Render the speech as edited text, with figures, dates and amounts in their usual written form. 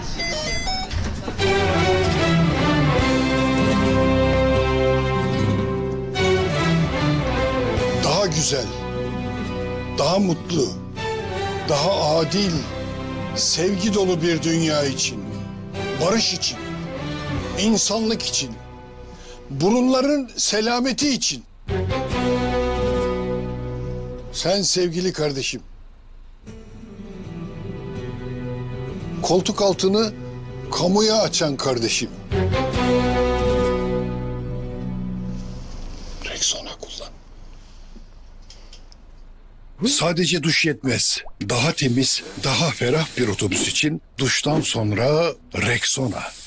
Daha güzel, daha mutlu, daha adil, sevgi dolu bir dünya için, barış için, insanlık için, burunların selameti için. Sen sevgili kardeşim, koltuk altını kamuya açan kardeşim. Rexona kullan. Sadece duş yetmez. Daha temiz, daha ferah bir otobüs için duştan sonra Rexona.